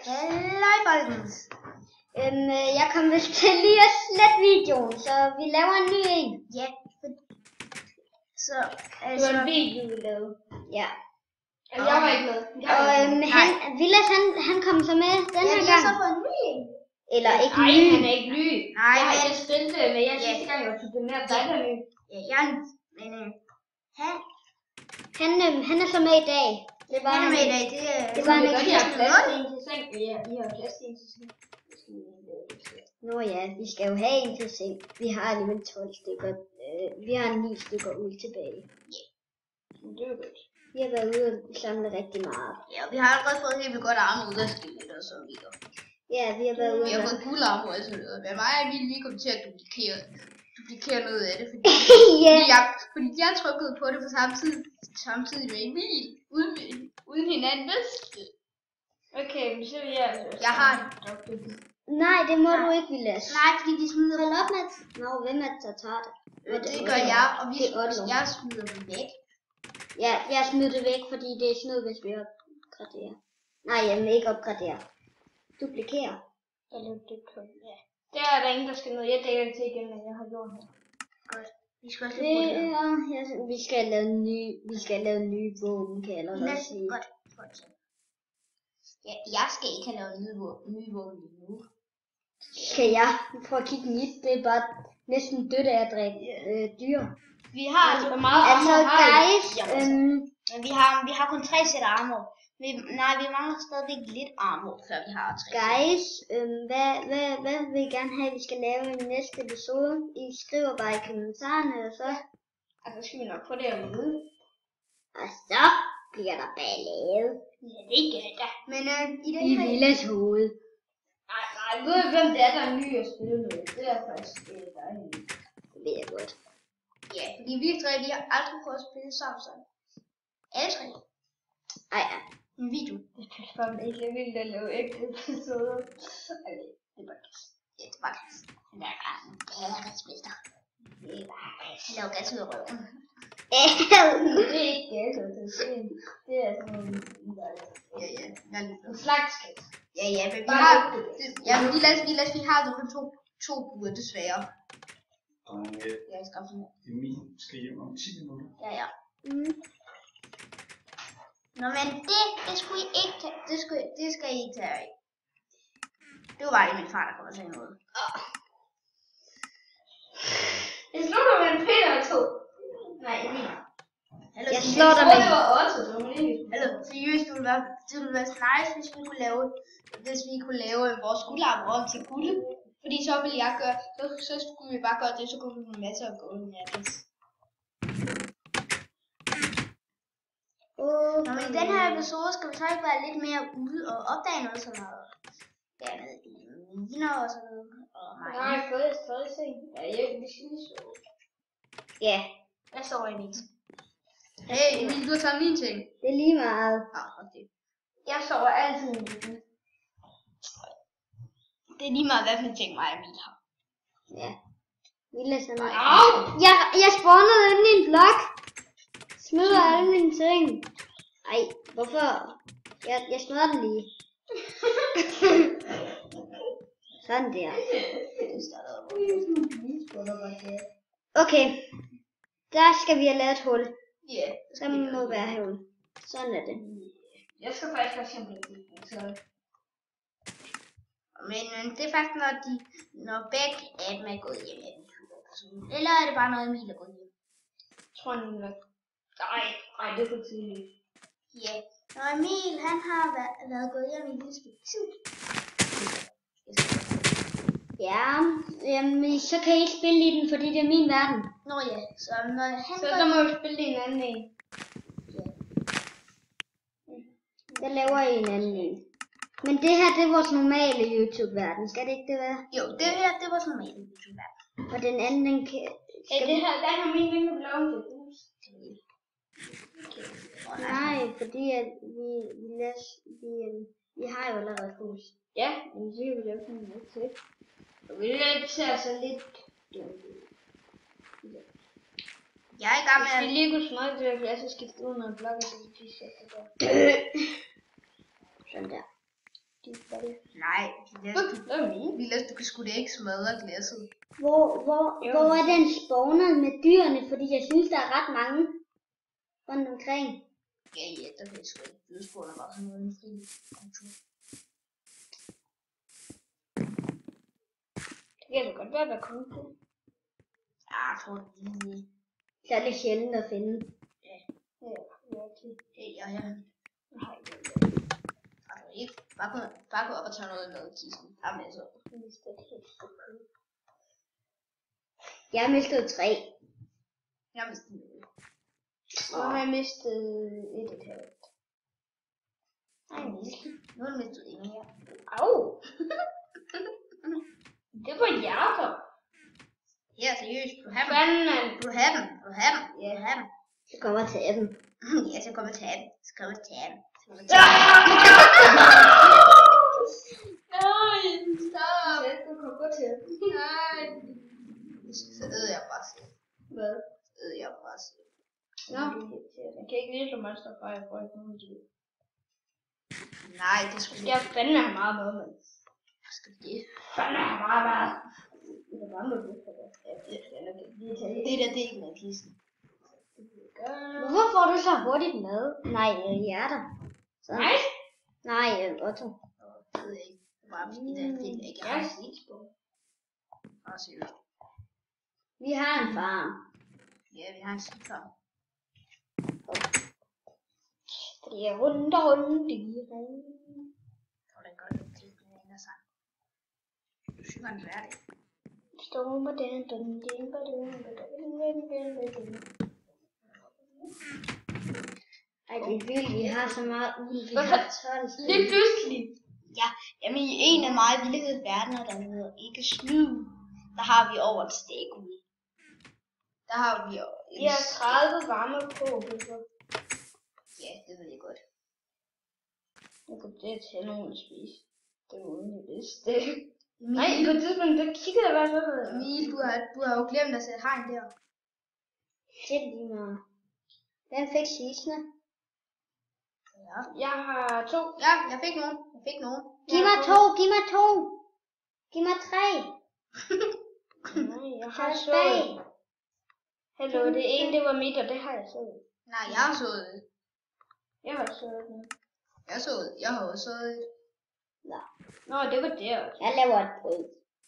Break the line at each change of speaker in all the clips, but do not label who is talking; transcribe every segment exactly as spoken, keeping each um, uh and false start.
Halløj, folkens.
Øhm, øh, jeg kom vist til lige at slette videoen, så vi laver en ny en.
Ja. Så,
Det var
altså...
en video, vi lavede.
Ja.
Altså, jeg var ikke med. Jeg
Og
var ikke
øhm,
med.
han, Vilas, han, han kom så med den
Ja,
her
vi har
gang.
så fået en ny en.
Eller ikke
Nej,
ny.
han er ikke ny.
Nej,
jeg har
men-
ikke spillet det, men jeg
Ja.
sidste gang, jeg var til mere dig, der er ny.
Ja, jeg er en... Men, øh, han,
Han, øhm, han er så med i dag. Det var
han er med i dag. Det, er...
Det var
Vi
en
kan godt
ekstra
have plads til en til seng. Ja, vi har plads til en til seng.
Nå ja, vi skal jo have en til seng. Vi har alligevel tolv stykker. Øh, vi har ni stykker ud tilbage.
Men det er jo godt.
Vi har været ude og samle rigtig meget.
Ja, vi har allerede fået helt vildt godt arme ud af skeletter og så videre.
Ja, vi har været ude
Vi har
og...
fået guldarme og sådan noget. Men mig og Emil, vi kom til at duplikere, duplikere noget af det, fordi,
Ja.
fordi, jeg, fordi jeg trykkede på det på samme tid, samtidig med Emil, uden, uden hinanden vidste det.
Okay, men så vil jeg altså...
Jeg har det.
Nej, det må
Nej.
du ikke, Vilas.
Nej, fordi de smider
Hold op med... Nå, hvem er det, der tager det?
Øh, det gør jeg, og vi,
Det er Otto.
jeg smider dem væk.
Ja, jeg smider det væk, fordi det er snyd, hvis vi opgraderer. Nej, jeg vil ikke opgradere. Duplikere.
Eller det kan... Ja. Der er der ingen, der skal ned. Jeg deler det til igen, men jeg har gjort det.
Godt. Vi skal også
Det
lige bruge det.
er... Ja, vi skal lave nye... Vi skal lave nye våben, kan jeg allerede
Næsten
sige.
godt. Godt. Ja, jeg skal ikke have lavet nye våben, nye våben lige nu.
Skal jeg prøve at kigge mit? Det er bare næsten dødt af at drikke øh, dyr.
Vi har
Altså, hvor meget
Altså,
armor har I?
guys...
Jamen, altså.
Øhm,
Men vi har, vi har kun tre sæt armor. Vi, nej, vi mangler stadigvæk lidt armor, før vi har tre sæt.
guys, øhm, hvad, hvad, hvad vil I gerne have, vi skal lave i næste episode? I skriver bare i kommentarerne, og så...
Altså, skal vi nok få det at vide.
Og så bliver der bare lavet.
Ja, det gør der. Men øh, i den
I
her...
Villas hoved.
Nej, nej, ved I, hvem det er, der er ny at spille med? Det er faktisk det er dejligt.
Det ved jeg godt.
Ja, fordi vi tre, vi har aldrig prøvet at spille sammen sammen. Alle tre.
Ej, ja.
En video.
Det er fandme ikke vildt at lave ægte episoder.
Okay, det var gas. Ja, det var gas. Den der gang. Det er gasmester. Det var gas. Han laver gas ud af røven.
Det er ikke gas, altså. Det er sådan en...
Ja, ja. Jeg er lidt
En slags gas.
Ja, ja, men vi
Bare
har...
ikke det.
Ja, men vi lader, vi lader, vi har kun to, to bure, desværre.
Og øh,
Jeg skal finde
Emil skal hjem om ti minutter.
Ja, ja.
Mm.
Nå, men det, det skulle I ikke tage. Det, skulle, det skal I tage af. Det var bare lige min far, der kom og sagde noget.
Jeg slår dig med en pind og to.
Nej, Emil. Hallo,
Jeg
seriøst?
slår dig
Jeg
med...
tror, det var Otto, så må det ikke.
Hallo, seriøst, det ville være, det ville være nice, hvis vi kunne lave, hvis vi kunne lave vores guldarm om til guld. Fordi så ville jeg gøre, så, så skulle vi bare gøre det, så kunne vi få en masse af gulden med det.
Oh,
Nå, men i den her episode skal vi så ikke være lidt mere ude og opdage noget sådan noget. Ja, med miner og sådan noget. Og
Nej, fred, fred, se. Ja, jeg vi skal lige sove.
ja,
jeg sover i mit. Hey, Emil, du har taget min ting.
det er lige meget.
Ah, okay.
Jeg sover altid i mit.
Det er lige meget, hvad for en ting mig og Emil har.
Ja. Villas han er...
Au!
Jeg, jeg spawnede inde i en blok. Smider alle mine ting. Ej, hvorfor? Jeg, jeg smadrer den lige. Sådan der. Okay. Der skal vi have lavet et hul.
Ja,
Der må være hul. Sådan er det.
Jeg skal faktisk også hjem lidt. Så...
Men øh, det er faktisk, når, de, når begge af dem er gået hjem. Eller er det bare noget, Emil er gået hjem?
Jeg tror, han er... Nej, nej, det er for tidligt.
Ja. Når Emil, han har været, været gået hjem i en lille stykke tid.
Ja, jamen, så kan I ikke spille i den, fordi det er min verden.
Nå ja, så når han
Så
går
der må vi spille en anden en.
Der laver I en anden en. Men det her, det er vores normale YouTube-verden. Skal det ikke det være?
Jo, det her, det var sådan noget med YouTube.
Og den anden, den kan...
Ja, det her, der har min ven blevet til hus.
Nej, fordi at vi, vi, læs, vi, øhm, vi har jo allerede et hus.
Ja, men så kan vi lave sådan noget til. Og vi ser så lidt dumt ud.
Jeg er i gang med
Hvis
at...
vi lige kunne smage det, så jeg så skifte ud noget blok, og så vi sætte det der.
Sådan der.
Nej, Vilas, du,
Hvad er min?
Vilas, du kan sgu da ikke smadre glasset.
Hvor, hvor,
Jo.
hvor er den spawnet med dyrene? Fordi jeg synes, der er ret mange rundt omkring.
Ja, ja, der kan jeg sgu ikke. Du spurgte bare sådan noget.
Det kan da godt være, hvad kommer på.
Ja, jeg tror det lige.
Så er det sjældent at finde.
Ja, ja, okay.
Ja, ja, ja.
Nej,
Altså, ikke. Bare gå, bare gå op og tage noget med i kisten. Jamen altså.
Jeg har mistet tre.
Jeg har mistet noget.
Så har jeg mistet et et halvt.
Nej, nu har du mistet en mere.
Au! Det var hjerter.
Ja, seriøst. Du har dem.
Fanden, mand.
Du har dem. Du har dem. Ja, du har dem.
Så kommer jeg til dem.
Ja, så kommer jeg til dem. Så kommer jeg til dem. Så kommer jeg til dem.
Nej,
Stop.
det du kan gå til.
Nej. Så æder jeg bare selv.
Hvad?
Så æder jeg bare selv.
Nå, jeg kan ikke lide, at monster fra, jeg får ikke nogen liv.
Nej, det
Så
skulle
skal jeg fandme have meget med, mand.
Hvad skal det?
Fandme have meget med. Det er bare noget godt for det. Ja, det er nok ikke lige tage.
Det der, det er ikke noget kisten.
Hvorfor får du så hurtigt mad? Nej, øh, hjerter. Så.
Nej.
Nej, øh, Otto.
Det ved jeg ikke. Det var bare fordi, der fik jeg ikke
Jeg
har
er
set.
sitsbog.
Bare seriøst.
Vi har en farm.
Ja, vi har en skifter.
Det er rundt og rundt i ring.
Jeg tror, det er godt, at det ikke ændrer sig. Du synger den hver dag.
Står på den, den, den, den, den, den, den, den.
Ej, det er vildt, vi har så meget ulv. Vi
Hvorfor?
har tolv stykker.
Lige pludselig.
Jamen, i en af meget vilde verdener, der hedder ikke Snu, der har vi over et stik ud. Der har vi en
Vi har tredive varme på.
Ja, det ved jeg godt.
Jeg kunne det til nogen at spise. Det var uden jeg vidste det. Nej, på et tidspunkt, der kiggede jeg bare sådan.
Emil, du har, du har jo glemt at sætte hegn der.
Sæt lige mig. Hvem fik sidste?
Ja.
Jeg har to.
Ja, jeg fik nogen. Jeg fik nogen.
Giv mig to, giv mig to. Giv mig tre.
Nej, jeg
Så
har
er det
så.
bag.
Hallo, det ene, det var mit, og det har jeg så.
Nej, jeg har sået.
Jeg har så.
Jeg har sået. Jeg har også sået.
Nå, det var det også.
Jeg laver et brød.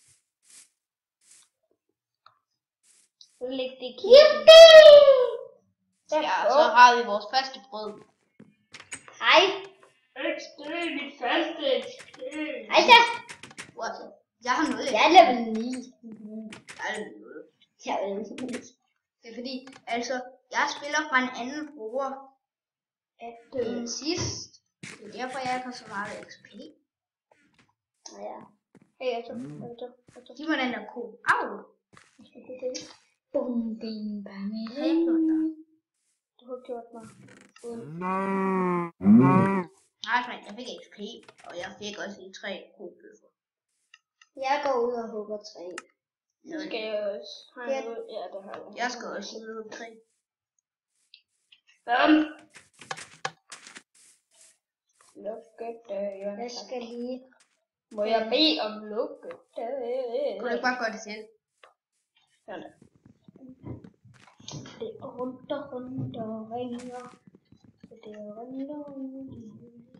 Så læg det i kisten.
Ja, så har vi vores første brød.
Hej.
Det er mit første.
Hej så.
What? Jeg har noget.
Jeg er level ni.
Jeg er noget.
Jeg er level ni.
Det er fordi, altså, jeg spiller fra en anden bruger end sidst. Det er derfor, jeg ikke har så meget X P.
Ja.
Hey, jeg tager. Jeg tager. Jeg tager.
Giv mig den der ko. Au!
Bum, bing, bang,
Hvad har jeg gjort der?
Du har gjort mig.
Nej, men jeg fik X P, og jeg fik også de tre kobøffer.
Jeg går ud og hugger træ.
Nu skal jeg også. Har jeg noget? Ja, det har jeg.
Jeg skal også ud og tre.
Bum. Lukke døren.
Jeg skal lige...
Må jeg bede om lukke døren?
Kunne du ikke bare gøre det selv?
Sådan der. Det er rundt og rundt og ringer. Det er rundt og rundt i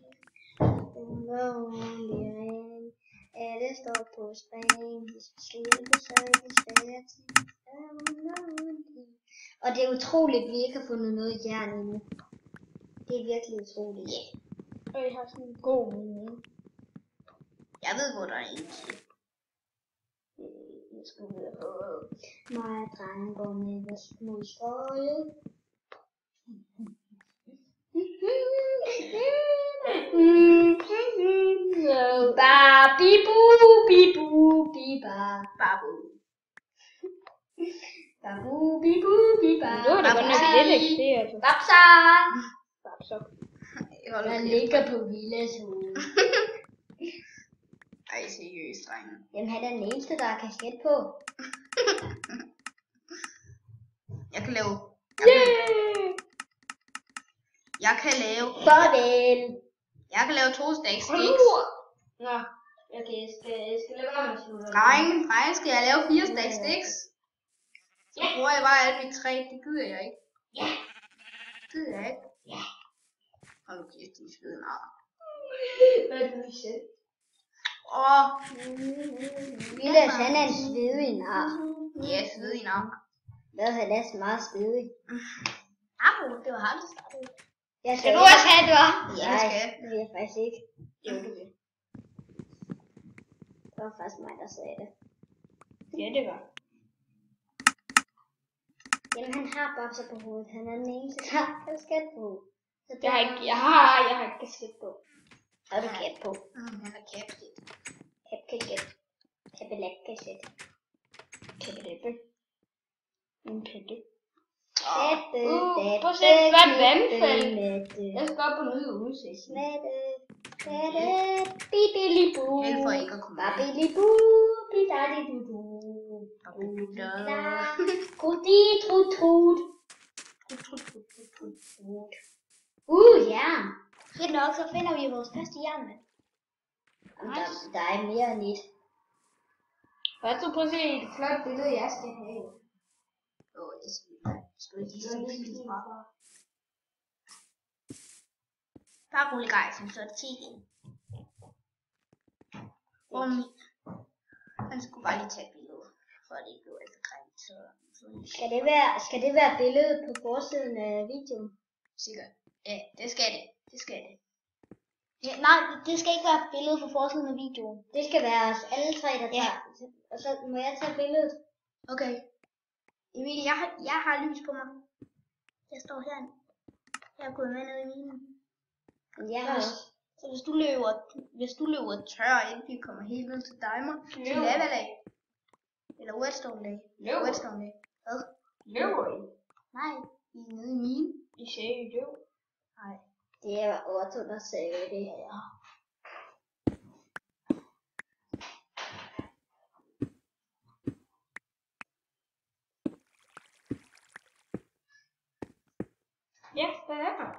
Ring. Alle står på spring. Vi skal slippe, så vi svære til. Og det er utroligt, at vi ikke har fundet noget jern endnu. Det er virkelig utroligt.
Ja.
Og jeg har sådan en god mening.
Jeg ved, hvor der er en til.
Jeg skal videre på.
Mig og drengen går med mod strøget. Ba bibu bibu biba
Babu.
babu bibu biba.
Nu er det godt nok lidt eksisteret.
Babsa.
Babser.
Der ligger på Villas hoved.
Ej, seriøst, drenge.
Jamen han er den eneste, der kan skætte på.
Jeg kan lave... Jeg kan,
Yeah!
jeg kan lave...
Farvel.
Jeg kan lave to stacks sticks.
Nå, okay, jeg skal, jeg skal lade være med at slutte.
Dreng, dreng, skal jeg lave fire stack sticks? Så bruger jeg bare alle mine træ. Det gider jeg ikke.
Ja.
Det gider jeg ikke.
Ja.
Hold nu kæft, de skide nar.
Hvad er det, du selv?
Åh,
Vilas, han er en svedig nar.
ja, svedig nar.
Hvad er han er meget svedig?
Abo, det var ham, der startede.
Jeg
Skal du også have, du var? Ja, det
Nej,
skal jeg.
det vil jeg faktisk ikke.
Jo, det vil.
Det var faktisk mig, der sagde det.
Ja, det var.
Jamen, han har bokser på hovedet. Han er den eneste, der har kasket på. Så det
Jeg har ikke, jeg har, jeg har ikke kasket på.
har du kæp på.
Mm, han er kæft.
Kæp, kæp, kæp. Kæbelæk, kæp.
Kæbelæppe. En kætte.
Kæppe,
Uh, prøv at se, hvad et vandfald. Jeg skal op og nyde udsigten.
Kæppe, kæppe, bibili-bu.
Held for ikke at komme med.
Babili-bu, bidali-du-du. Gudi, trut, trut. Uh, ja.
Fedt nok, så finder vi vores første jern, mand.
Jamen, der, der er mere end et.
Og jeg tror, prøv at se et flot billede, jeg skal have.
Åh, det er selvfølgelig. Skal vi lige sådan lidt fra? Bare rolig, gejsen, så er det ti igen. Bum. Han skulle bare lige tage et billede, for at det ikke blev alt for grimt. Så, så
Skal det være, skal det være billedet på forsiden af videoen?
sikkert. Ja, det skal det. Det skal det. Ja, nej, det skal ikke være billedet på forsiden af videoen.
Det skal være os alle tre, der
Ja.
tager. Og så må jeg tage billedet.
Okay. Emil, jeg har, jeg har lys på mig. Jeg står her. Jeg er gået med ned i minen.
Men jeg har også.
Så hvis du løber, hvis du løber tør, inden vi kommer helt ned til Dimer, til
Løber.
lavalag. Eller wetstone-lag.
Løver.
Wetstone-lag. Hvad?
Løver I?
Nej, vi er nede i minen.
I sagde I løv.
Nej.
Det var Otto, der sagde det.
Ja.
Ja, hvad er der?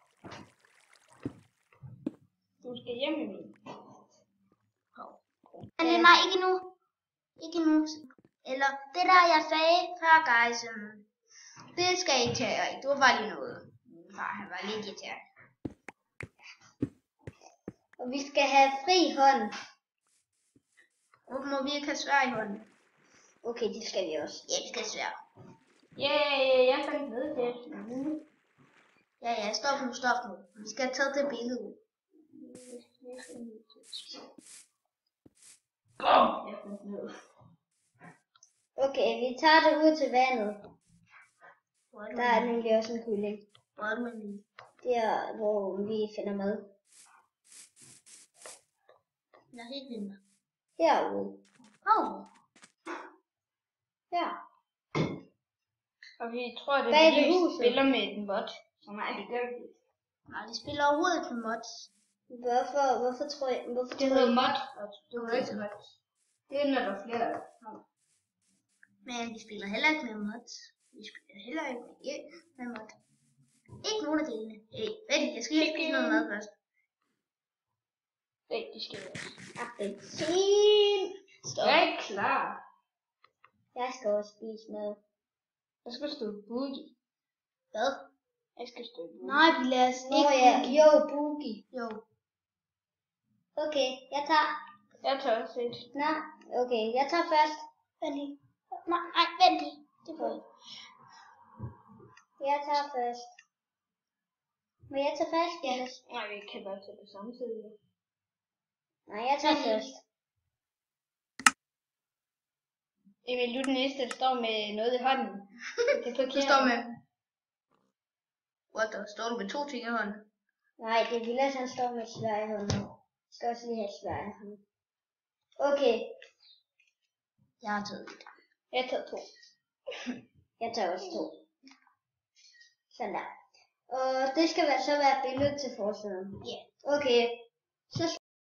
Du skal hjem med min.
Men nej, ikke nu. Ikke nu. Eller det der, jeg sagde før, guys. øhm, Det skal I ikke tage. Det var bare lige noget. Min far, han var lidt irriterende.
Og vi skal have fri hånd.
Hvorfor må vi ikke have svær i hånden?
Okay, det skal vi også.
Ja, vi skal have svær.
Ja, ja, ja, jeg fandt ved det.
Ja, ja, stop nu, stop nu. Vi skal have taget det billede.
Bum! Jeg fandt ved.
Okay, vi tager det ud til vandet.
Hvor er du
Der er
henne?
nemlig også en kylling.
Hvor er du henne?
Der, hvor vi finder mad.
Jeg er helt vildt.
Herude.
Åh,
Ja.
Og vi tror, det
Bag
er
ved
fordi, vi
huset.
spiller med den bot. Så nej, det gør vi ikke.
nej, de spiller overhovedet ikke med mods.
Hvorfor, hvorfor tror jeg, hvorfor
Det
tror
hedder
jeg,
mod. Det hedder ikke mod. Det er, når der er flere.
Men vi spiller heller ikke med mods. Vi spiller heller ikke med, med mod. Ikke nogen af delene. Hey, vent, jeg skal lige spise noget mad først.
Nej, det skal vi også.
appelsin.
Stop.
Jeg er ikke klar.
Jeg skal også spise mad.
Jeg skal stå boogie.
Hvad?
Jeg skal stå boogie.
Nej, vi lader os
Nå
ikke.
ja, jo, boogie.
Jo.
Okay, jeg tager.
Jeg tager også et.
Nå, okay, jeg tager først.
Vent lige. Nej, nej, vent lige. Det får jeg.
Jeg tager først. Må jeg tage først?
Ja.
Ellers?
Nej, vi kan bare tage det samtidig.
Nej, jeg tager
Mhm.
først.
Emil, du er den eneste, der står med noget i hånden. Det er
Du
forkert.
står med... What the? Står du med to ting i hånden?
Nej, det er Vilas, han står med et svær i hånden. Jeg skal også lige have et svær i hånden. Okay,
Jeg har taget et.
Jeg tager to.
jeg tager også to. Sådan der. Og det skal være, så være billedet til forsiden.
Ja.
Okay, så